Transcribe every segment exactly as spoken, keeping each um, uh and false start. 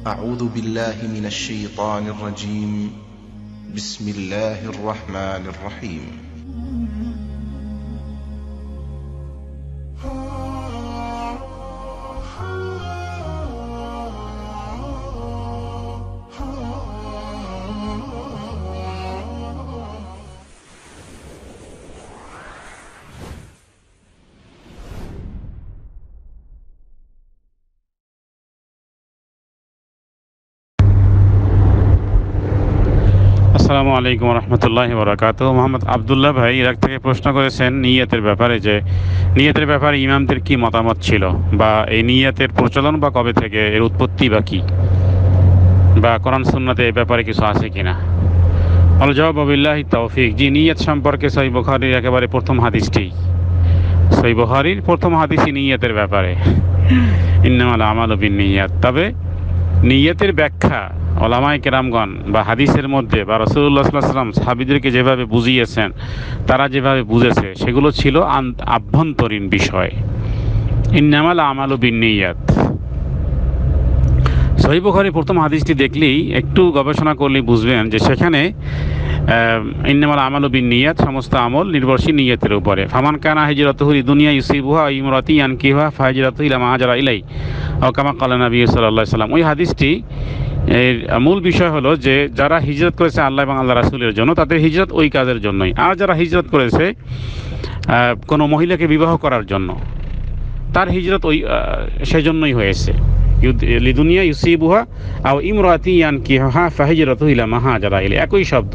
أعوذ بالله من الشيطان الرجيم. بسم الله الرحمن الرحيم. আসসালামু আলাইকুম রহমতুল্লাহি বারাকাতুহু। মোহাম্মদ আবদুল্লাহ ভাই ইরাক থেকে প্রশ্ন করেছেন নিয়তের ব্যাপারে, যে নিয়তের ব্যাপারে ইমামদের কি মতামত ছিল, বা এই নিয়তের প্রচলন বা কবে থেকে, এর উৎপত্তি বা কি, বা কোরআন সুন্নাতে এই ব্যাপারে কিছু আছে কিনা। আল জবাব বিল্লাহি তৌফিক। জি, নিয়ত সম্পর্কে সহিহ বুখারীর একেবারে প্রথম হাদিসটি, সহিহ বুখারীর প্রথম হাদিসই নিয়তের ব্যাপারে, ইন্নামাল আমালু বিন্নিয়াত। তবে নিয়তের ব্যাখ্যা ওলামায়ে কেরামগণ বা হাদিসের মধ্যে বা রাসূলুল্লাহ সাল্লাল্লাহু আলাইহি ওয়াসাল্লাম সাহাবীদেরকে যেভাবে বুঝিয়েছেন, তারা যেভাবে বুঝেছে, সেগুলো ছিল আভ্যন্তরীণ বিষয়। ইন্নামাল আমালু বিন্নিয়াত। সহিহ বুখারীর প্রথম হাদিসটি দেখলেই, একটু গবেষণা করলেই বুঝবেন যে সেখানে ইন্নামাল আমালু বিন্নিয়াত, সমস্ত আমল নির্ভরশীল নিয়তের উপরে। ফামান কানা হিজরাতুহু লিদুনিয়া ইউসিবুহা আও ইমরাতি ইয়ানকিহুহা ফাহিজরাতুহু ইলা মা হাজারা ইলাই আও কামা ক্বালা নবী সাল্লাল্লাহু আলাইহি ওয়াসাল্লাম। ওই হাদিসটি এর মূল বিষয় হলো যে যারা হিজরত করেছে আল্লাহ এবং আল্লাহ রাসূলের জন্য, তাদের হিজরত ওই কাজের জন্যই। আর যারা হিজরত করেছে কোনো মহিলাকে বিবাহ করার জন্য, তার হিজরত ওই সেজন্যই হয়েছে। লিদুনিয়া ইউসিবুহা আও ইমরাতি ইয়ানকিহুহা ফাহিজরাতুহু ইলা মা হাজারা ইলাই, একই শব্দ।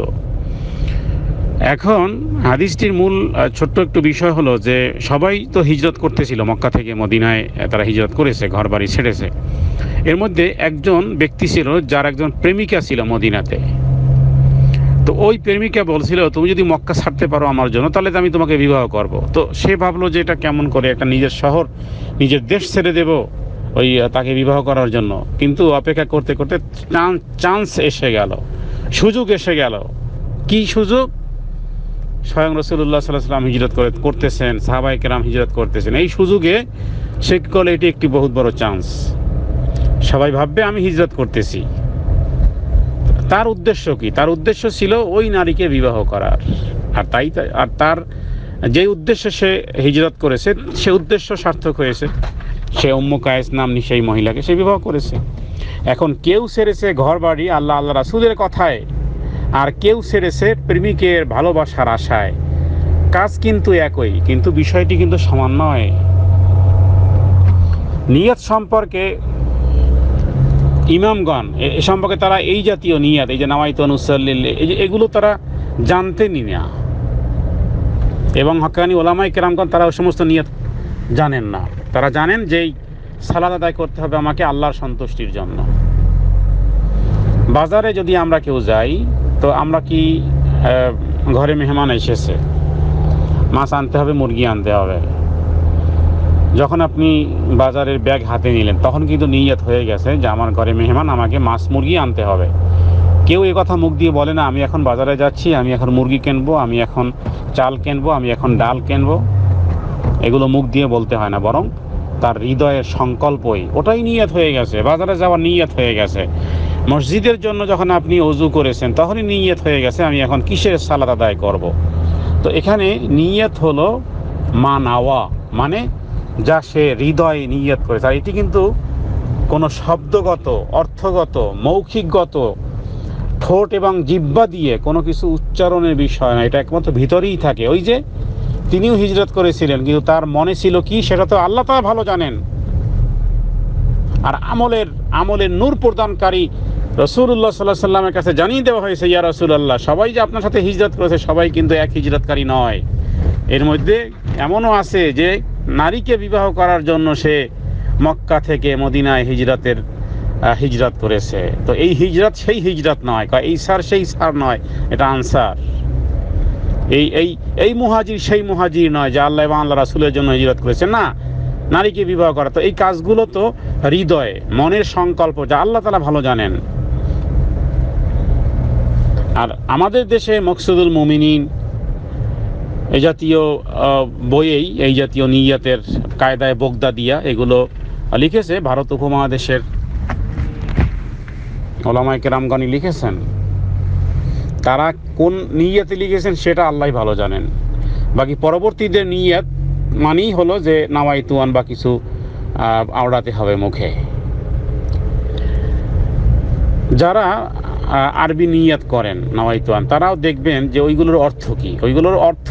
এখন হাদিসটির মূল ছোট্ট একটু বিষয় হলো যে সবাই তো হিজরত করতেছিল, মক্কা থেকে মদিনায় তারা হিজরত করেছে, ঘর বাড়ি ছেড়েছে। এর মধ্যে একজন ব্যক্তি ছিল যার একজন প্রেমিকা ছিল মদিনাতে। তো ওই প্রেমিকা বলছিল, তুমি যদি মক্কা ছাড়তে পারো আমার জন্য, তাহলে তো আমি তোমাকে বিবাহ করব। তো সে ভাবলো যে এটা কেমন করে, একটা নিজের শহর, নিজের দেশ ছেড়ে দেব ওই তাকে বিবাহ করার জন্য। কিন্তু অপেক্ষা করতে করতে চান্স এসে গেল, সুযোগ এসে গেল। কি সুযোগ? স্বয়ং রাসূলুল্লাহ সাল্লাল্লাহু আলাইহি ওয়াসাল্লাম হিজরত করে করতেছেন, সাহাবায়ে কেরাম হিজরত করতেছেন। এই সুযোগে সে বলে, এটি একটি বহুত বড় চান্স, সবাই ভাববে আমি হিজরত করতেছি। তার উদ্দেশ্য কি? তার উদ্দেশ্য ছিল ওই নারীকে বিবাহ করার। আর তাই আর তার যে উদ্দেশ্যে সে হিজরত করেছে, সে উদ্দেশ্য সার্থক হয়েছে। সে উম্মু কায়েস নামনি সেই মহিলাকে সে বিবাহ করেছে। এখন কেউ ছেড়েছে ঘর বাড়ি আল্লাহ আল্লাহ রাসূলের কথায়, আর কেউ ছেড়েছে প্রেমিকের ভালোবাসার আশায়। কাজ কিন্তু একই, কিন্তু বিষয়টি কিন্তু সমান নয়। নিয়ত সম্পর্কে ইমামগণ এ সম্পর্কে তারা এই জাতীয় নিয়ত, এই যে নাওয়াইতু নুসাল্লি, এই যে এগুলো তারা জানতেনই না। এবং হক্কানি ওলামায়ে কেরামগণ তারা ওই সমস্ত নিয়ত জানেন না। তারা জানেন যে সালাত আদায় করতে হবে আমাকে আল্লাহর সন্তুষ্টির জন্য। বাজারে যদি আমরা কেউ যাই, তো আমরা কি ঘরে মেহমান এসেছে, মাছ আনতে হবে, মুরগি আনতে হবে। যখন আপনি বাজারের ব্যাগ হাতে নিলেন, তখন কিন্তু নিয়ত হয়ে গেছে যে আমার ঘরে মেহমান, আমাকে মাছ মুরগি আনতে হবে। কেউ এই কথা মুখ দিয়ে বলে না, আমি এখন বাজারে যাচ্ছি, আমি এখন মুরগি কিনবো, আমি এখন চাল কিনবো, আমি এখন ডাল কিনবো। এগুলো মুখ দিয়ে বলতে হয় না, বরং তার হৃদয়ের সংকল্পই, ওটাই নিয়ত হয়ে গেছে। বাজারে যাওয়ার নিয়ত হয়ে গেছে। মসজিদের জন্য যখন আপনি ওযু করেছেন, তখনই নিয়ত হয়ে গেছে আমি এখন কিসের সালাত আদায় করব। তো এখানে নিয়ত হলো মা নাওয়া, মানে যা সে হৃদয়ে নিয়ত করেছে। আর এটি কিন্তু কোনো শব্দগত, অর্থগত, মৌখিকগত, ঠোঁট এবং জিহ্বা দিয়ে কোনো কিছু উচ্চারণের বিষয় না, এটা একমাত্র ভিতরেই থাকে। ওই যে তিনিও হিজরত করেছিলেন, কিন্তু তার মনে ছিল কি, সেটা তো আল্লাহ তাআলা ভালো জানেন। আর আমলের আমলের নূর প্রদানকারী রাসূলুল্লাহ সাল্লাল্লাহু আলাইহি ওয়াসাল্লামের কাছে জানিয়ে দেওয়া হয়েছে, ইয়া রাসূলুল্লাহ, সবাই যে আপনার সাথে হিজরত করেছে, সবাই কিন্তু এক হিজরতকারী নয়। এর মধ্যে এমনও আছে যে নারীকে বিবাহ করার জন্য সে মক্কা থেকে মদিনায় হিজরতের হিজরত করেছে। তো এই হিজরত সেই হিজরত নয়, এই সার সেই সার নয়, এটা আনসার। এই এই এই মুহাজির সেই মুহাজির নয় যে আল্লাহ এবং আল্লাহ রাসূলের জন্য হিজরত করেছে। না, নারীকে বিবাহ করা, তো এই কাজগুলো তো হৃদয়ে, মনের সংকল্প, যা আল্লাহ তাআলা ভালো জানেন। আর আমাদের দেশে মকসুদুল মুমিনিন এই জাতীয় বইয়েই এই জাতীয় নিয়তের কায়দায় বোগদা দিয়া এগুলো লিখেছে। ভারত উপমহাদেশের ওলামায়ে কেরামগণ লিখেছেন, তারা কোন নিয়তে লিখেছেন সেটা আল্লাহ ভালো জানেন। বাকি পরবর্তীদের নিয়ত মানেই হলো যে নাওয়াইতুয়ান বা কিছু আওড়াতে হবে মুখে। যারা আরবি নিয়াত করেন নাওয়াইতুয়ান, তারাও দেখবেন যে ওইগুলোর অর্থ কি। ওইগুলোর অর্থ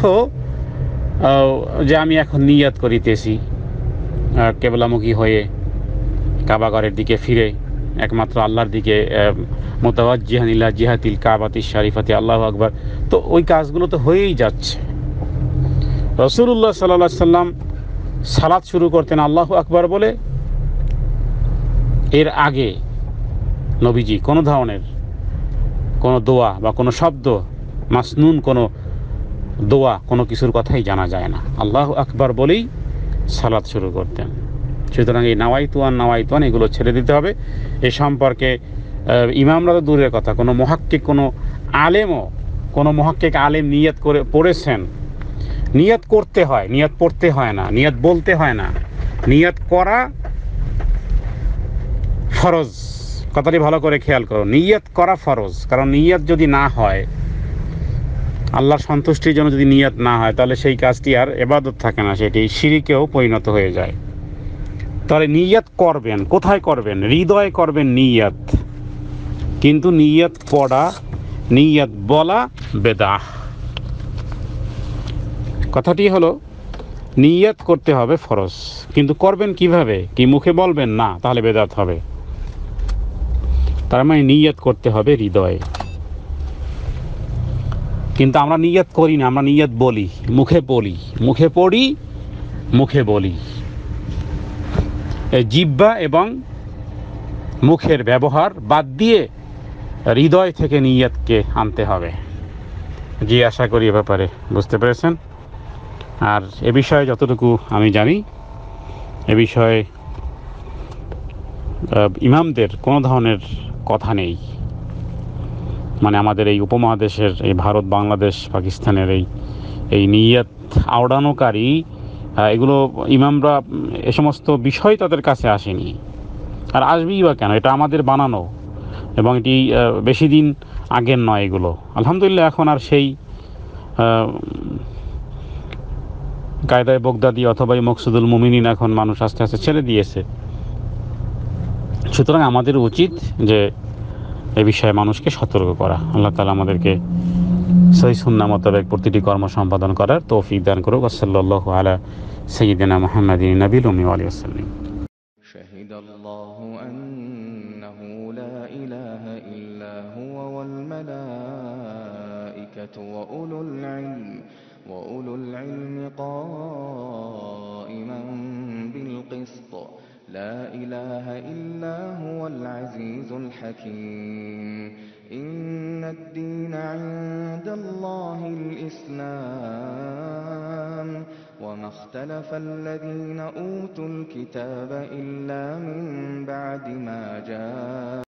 যে আমি এখন নিয়াত করিতেছি কেবলামুখী হয়ে কাবাগরের দিকে ফিরে একমাত্র আল্লাহর দিকে মুতাওয়াজ্জিহান ইলা জিহাতিল কাবাতি শরীফাতি, আল্লাহু আকবার। তো ওই কাজগুলো তো হয়েই যাচ্ছে। রাসূলুল্লাহ সাল্লাল্লাহু আলাইহি সাল্লাম সালাত শুরু করতেন আল্লাহু আকবার বলে। এর আগে নবীজি কোনো ধরনের কোনো দোয়া বা কোনো শব্দ, মাসনুন কোনো দোয়া, কোনো কিছুর কথাই জানা যায় না। আল্লাহু আকবার বলেই সালাত শুরু করতেন। সুতরাং এই নাওয়াইতুয়ান নাওয়াইতুয়ান এগুলো ছেড়ে দিতে হবে। এ সম্পর্কে ইমামরা তো দূরের কথা, কোনো মুহাক্কিক, কোনো আলেমও, কোনো মুহাক্কিক আলেম নিয়ত করে পড়েছেন। নিয়ত করতে হয়, নিয়ত পড়তে হয় না, নিয়ত বলতে হয় না। নিয়ত করা ফরজ। কথাটি ভালো করে খেয়াল করো, নিয়ত করা ফরজ। কারণ নিয়ত যদি না হয়, আল্লাহর সন্তুষ্টির জন্য যদি নিয়ত না হয়, তাহলে সেই কাজটি আর ইবাদত থাকে না, সেটি শিরকেও পরিণত হয়ে যায়। তাহলে নিয়ত করবেন, কোথায় করবেন? হৃদয়ে করবেন নিয়ত। কিন্তু নিয়ত পড়া, নিয়ত বলা বেদাহ। কথাটি হলো নিয়ত করতে হবে ফরজ, কিন্তু করবেন কিভাবে? কি মুখে বলবেন? না, তাহলে বেদাত হবে। তার মানে নিয়ত করতে হবে হৃদয়ে। কিন্তু আমরা নিয়ত করি না, আমরা নিয়ত বলি, মুখে বলি, মুখে পড়ি, মুখে বলি। এই জিহ্বা এবং মুখের ব্যবহার বাদ দিয়ে হৃদয় থেকে নিয়তকে আনতে হবে। জি, আশা করি এ ব্যাপারে বুঝতে পেরেছেন। আর এ বিষয়ে যতটুকু আমি জানি, এ বিষয়ে ইমামদের কোনো ধরনের কথা নেই। মানে আমাদের এই উপমহাদেশের, এই ভারত, বাংলাদেশ, পাকিস্তানের এই এই নিয়ত আওড়ানোকারী, এগুলো ইমামরা, এ সমস্ত বিষয় তাদের কাছে আসেনি, আর আসবেই বা কেন? এটা আমাদের বানানো, এবং এটি বেশি দিন আগের নয় এগুলো। আলহামদুলিল্লাহ এখন আর সেই কায়দায় বগদাদি অথবা মকসুদুল মুমিনিন এখন মানুষ আস্তে আস্তে ছেড়ে দিয়েছে। সুতরাং আমাদের উচিত যে এ বিষয়ে মানুষকে সতর্ক করা। আল্লাহ তাআলা আমাদেরকে সহিহ সুন্নাহ মোতাবেক প্রতিটি কর্ম সম্পাদন করার তৌফিক দান করুক। সাল্লাল্লাহু আলা সাইয়্যিদিনা মুহাম্মাদিন নবিয়্যিল উম্মি ওয়া আলিহি ওয়াসাল্লাম। শাহিদাল্লাহু আন্নাহু লা ইলাহা ইল্লা হুয়া ওয়াল মালাইকাতু ওয়া উলুল ইলম ওয়া উলুল ইলমি কাইমান বিল কিসত لا إله إلا هو العزيز الحكيم إن الدين عند الله الإسلام وما اختلف الذين أوتوا الكتاب إلا من بعد ما جاء